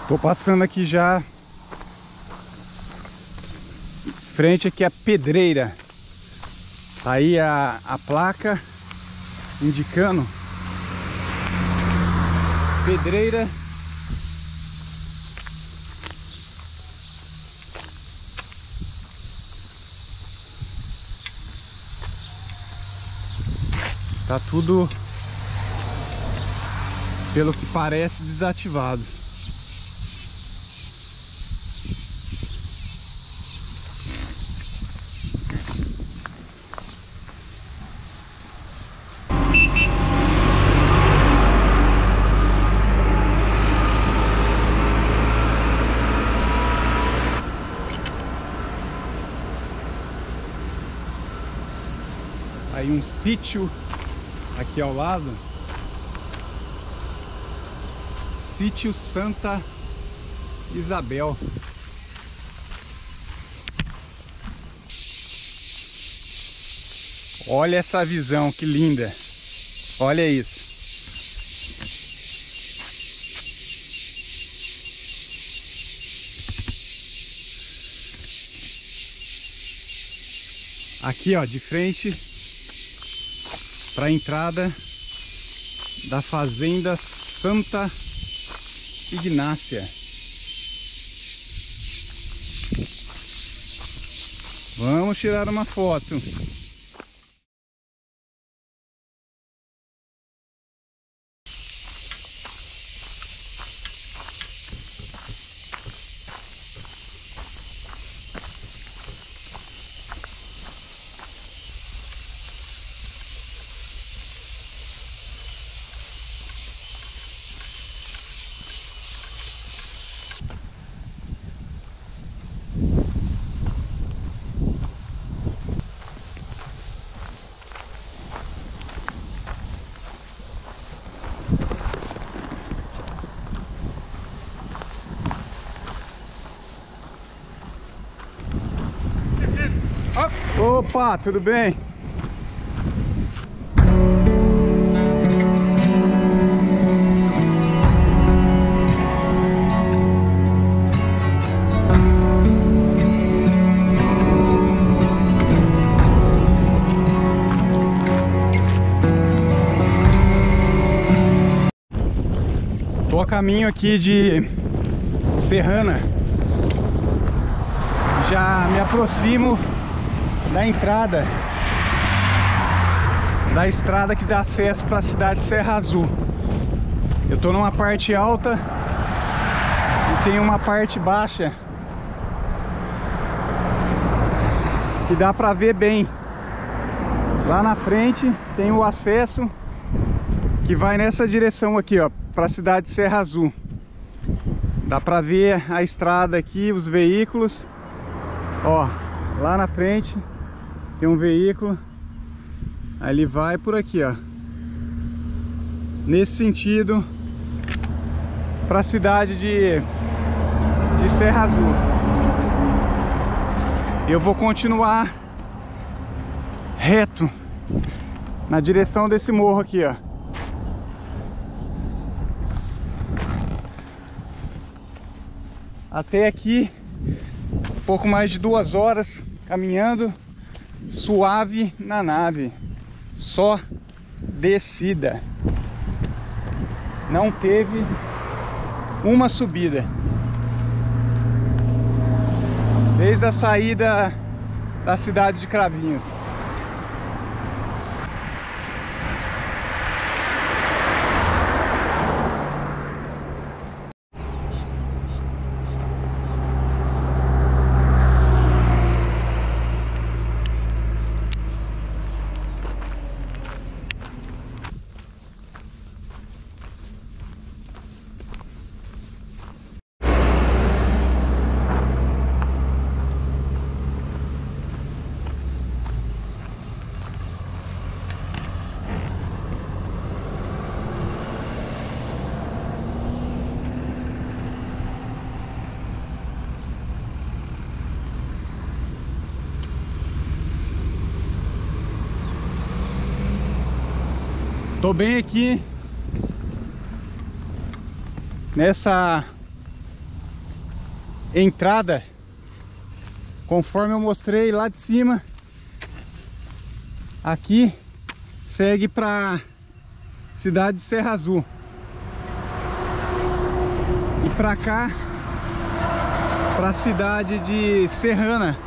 Tô passando aqui já. Frente aqui a pedreira. Tá aí a placa indicando pedreira. Tá tudo, pelo que parece, desativado. Aí um sítio aqui ao lado, Sítio Santa Isabel. Olha essa visão, que linda. Olha isso. Aqui, ó, de frente para a entrada da fazenda Santa Ignácia. Vamos tirar uma foto. Opa, tudo bem? Tô a caminho aqui de Serrana. Já me aproximo da entrada da estrada que dá acesso para a cidade de Serra Azul. Eu tô numa parte alta e tem uma parte baixa que dá para ver bem. Lá na frente tem o acesso que vai nessa direção aqui, ó, para a cidade de Serra Azul. Dá para ver a estrada aqui, os veículos. Ó, lá na frente tem um veículo, aí ele vai por aqui, ó, nesse sentido, para a cidade de Serra Azul. Eu vou continuar reto na direção desse morro aqui, ó. Até aqui, um pouco mais de 2 horas caminhando. Suave na nave, só descida, não teve uma subida desde a saída da cidade de Cravinhos. Tô bem aqui nessa entrada, conforme eu mostrei lá de cima. Aqui segue para cidade de Serra Azul. E para cá, para a cidade de Serrana.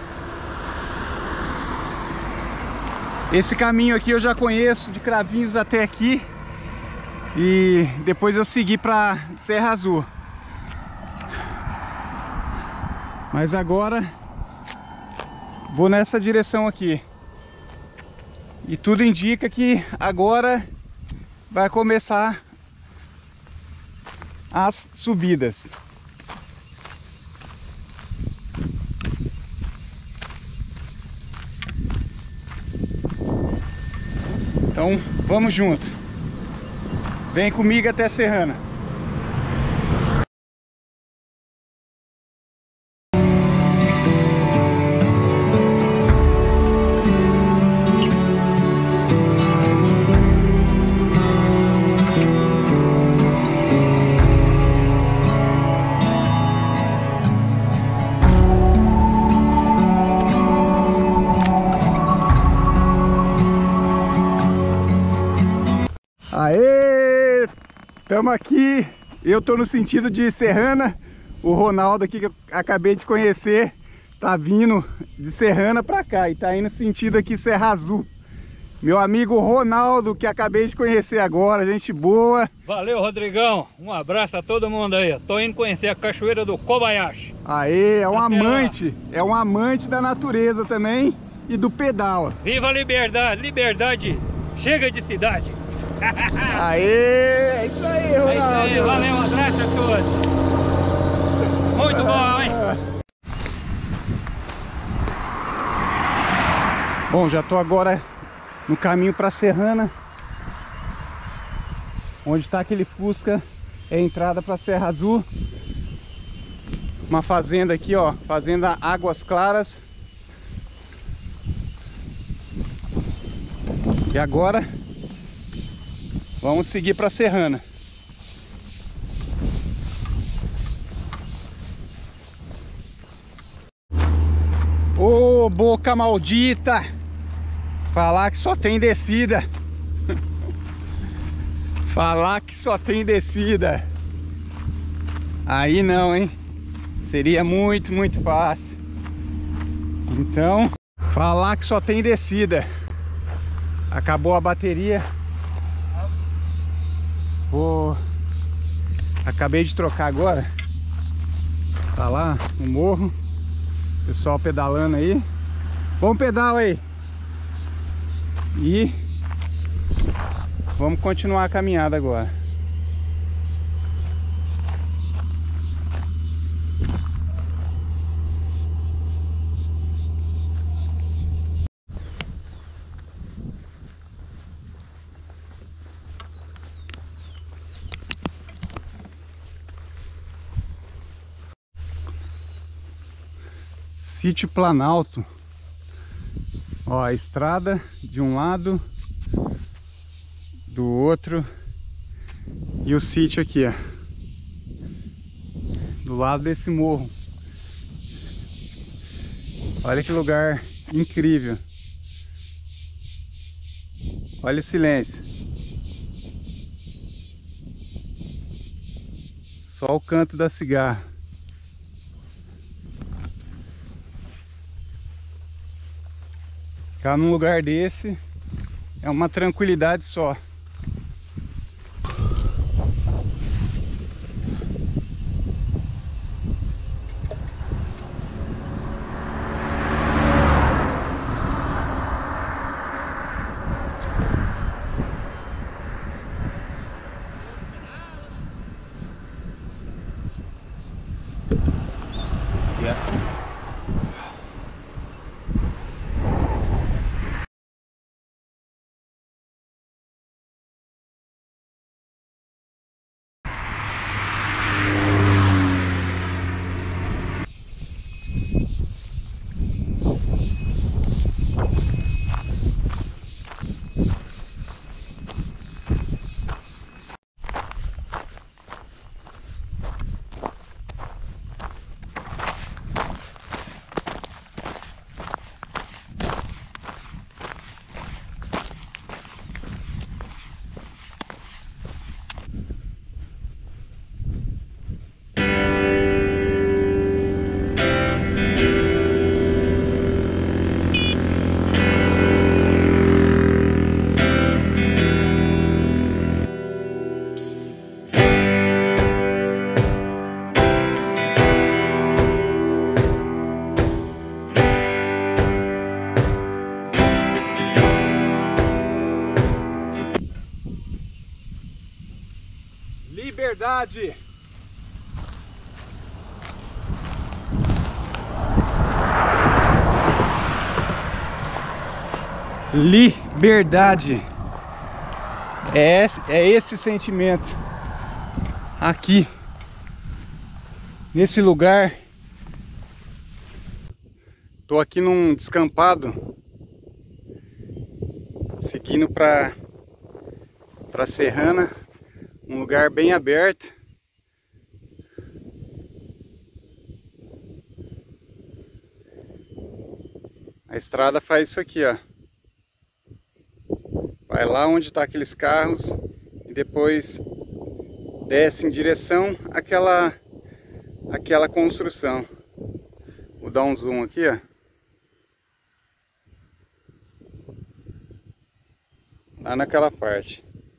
Esse caminho aqui eu já conheço, de Cravinhos até aqui. E depois eu segui para Serra Azul. Mas agora vou nessa direção aqui. E tudo indica que agora vai começar as subidas. Então vamos junto. Vem comigo até Serrana. Aê! Estamos aqui. Eu tô no sentido de Serrana. O Ronaldo aqui que eu acabei de conhecer tá vindo de Serrana pra cá e tá indo no sentido aqui Serra Azul. Meu amigo Ronaldo, que acabei de conhecer agora, gente boa. Valeu, Rodrigão. Um abraço a todo mundo aí. Tô indo conhecer a cachoeira do Kobayashi. Aê, é um Até amante. lá. É um amante da natureza também e do pedal. Viva a liberdade! Liberdade! Chega de cidade! Aê, é isso aí, Ronaldo. É isso aí, valeu, um abraço a todos. Muito bom, hein? Bom, já tô agora no caminho para Serrana. Onde está aquele Fusca é a entrada para Serra Azul. Uma fazenda aqui, ó, fazenda Águas Claras. E agora vamos seguir para Serrana. Ô, boca maldita! Falar que só tem descida. Falar que só tem descida. Aí não, hein? Seria muito, muito fácil. Então, falar que só tem descida. Acabou a bateria. Acabei de trocar agora. Tá lá no morro. Pessoal pedalando aí. Bom pedal aí. E vamos continuar a caminhada agora. Sítio Planalto. Ó, a estrada de um lado, do outro, e o sítio aqui, ó, do lado desse morro. Olha que lugar incrível. Olha o silêncio. Só o canto da cigarra. Ficar num lugar desse é uma tranquilidade só. Liberdade. Liberdade. É esse sentimento aqui nesse lugar. Tô aqui num descampado, seguindo para Serrana, um lugar bem aberto. A estrada faz isso aqui, ó. Vai lá onde tá aqueles carros e depois desce em direção àquela construção. Vou dar um zoom aqui, ó. Lá naquela parte.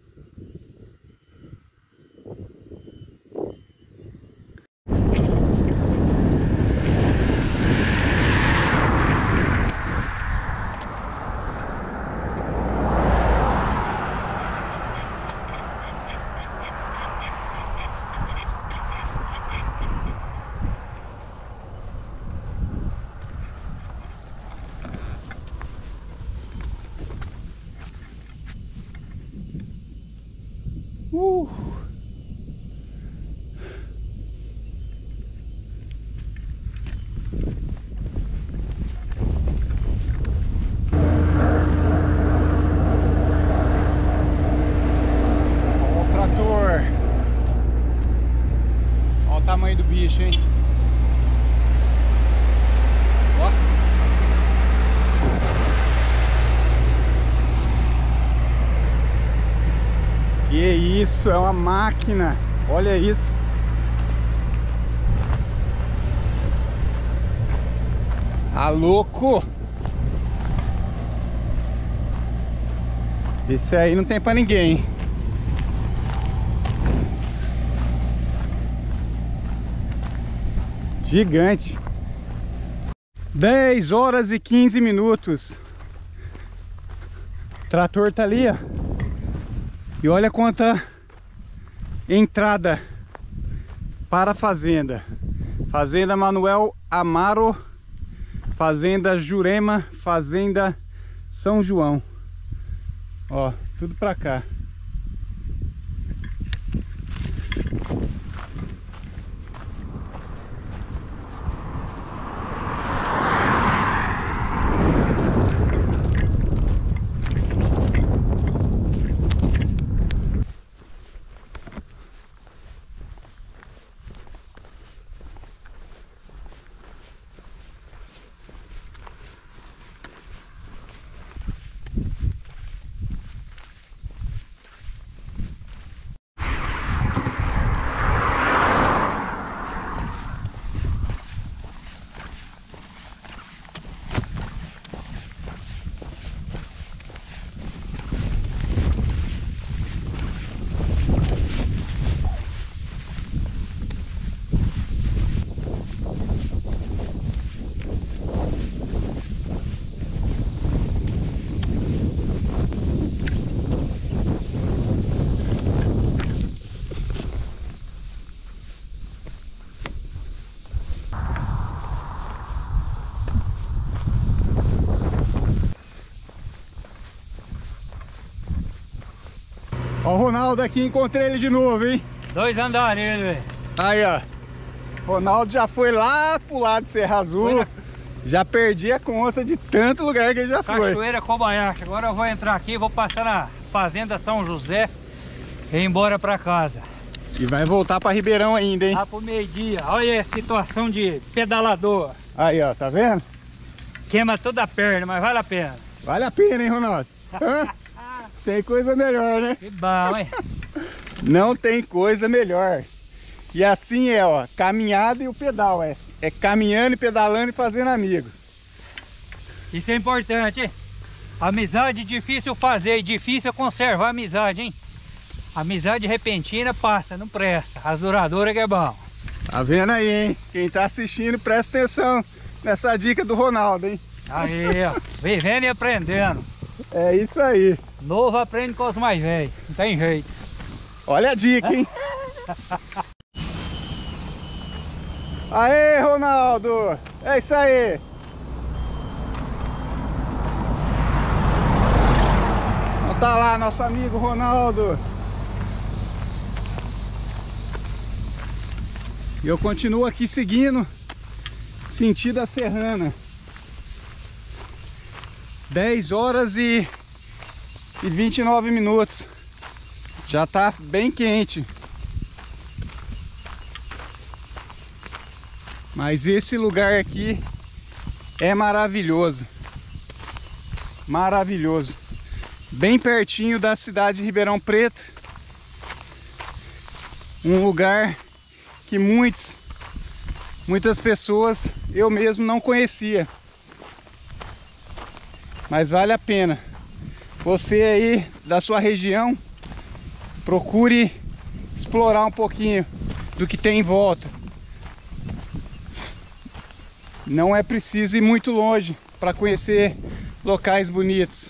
Tamanho do bicho, hein? Ó. Que isso, é uma máquina. Olha isso. Tá louco? Esse aí não tem pra ninguém, hein? Gigante. 10 horas e 15 minutos. O trator tá ali, ó. E olha quanta entrada para a fazenda. Fazenda Manuel Amaro, Fazenda Jurema, Fazenda São João. Ó, tudo pra cá. Ó o Ronaldo aqui, encontrei ele de novo, hein? 2 andares ele, velho. Aí, ó. Ronaldo já foi lá pro lado de Serra Azul. Já perdi a conta de tanto lugar que ele já foi. Cachoeira Kobayashi. Agora eu vou entrar aqui, vou passar na Fazenda São José e ir embora pra casa. E vai voltar pra Ribeirão ainda, hein? Lá pro meio-dia. Olha a situação de pedalador. Aí, ó, tá vendo? Queima toda a perna, mas vale a pena. Vale a pena, hein, Ronaldo? Tem coisa melhor, né? Que bom, hein? Não tem coisa melhor. E assim é, ó, caminhada e o pedal, é caminhando e pedalando e fazendo amigo. Isso é importante, hein? Amizade é difícil fazer e difícil é conservar a amizade, hein? Amizade repentina passa, não presta. As duradouras que é bom. Tá vendo aí, hein? Quem tá assistindo, presta atenção nessa dica do Ronaldo, hein? Aí, ó, vivendo e aprendendo. É isso aí. Novo aprende com os mais velhos, não tem jeito. Olha a dica, hein? Aê, Ronaldo! É isso aí! Então tá lá nosso amigo Ronaldo. E eu continuo aqui seguindo sentido a Serrana. 10 horas e 29 minutos. Já tá bem quente. Mas esse lugar aqui é maravilhoso. Maravilhoso. Bem pertinho da cidade de Ribeirão Preto. Um lugar que muitas pessoas, eu mesmo não conhecia. Mas vale a pena. Você aí da sua região, procure explorar um pouquinho do que tem em volta. Não é preciso ir muito longe para conhecer locais bonitos.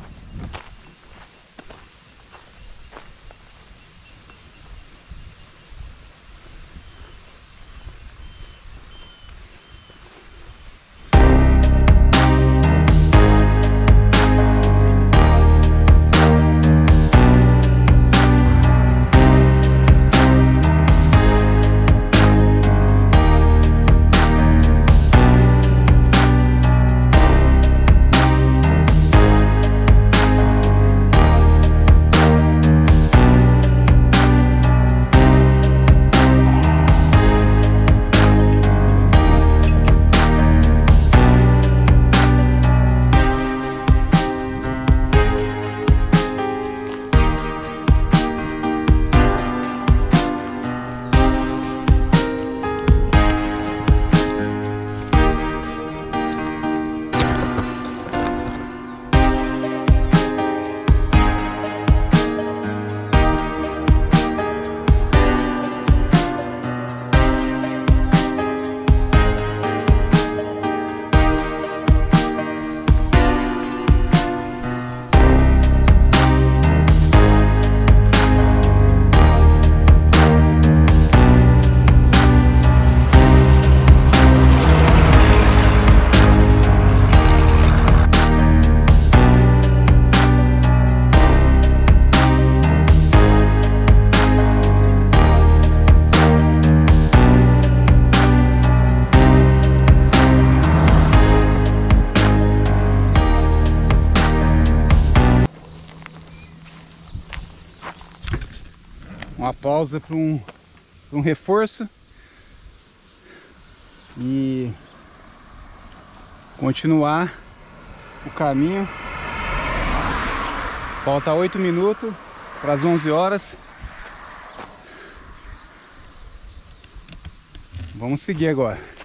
Uma pausa para um reforço e continuar o caminho. Falta 8 minutos para as 11 horas. Vamos seguir agora.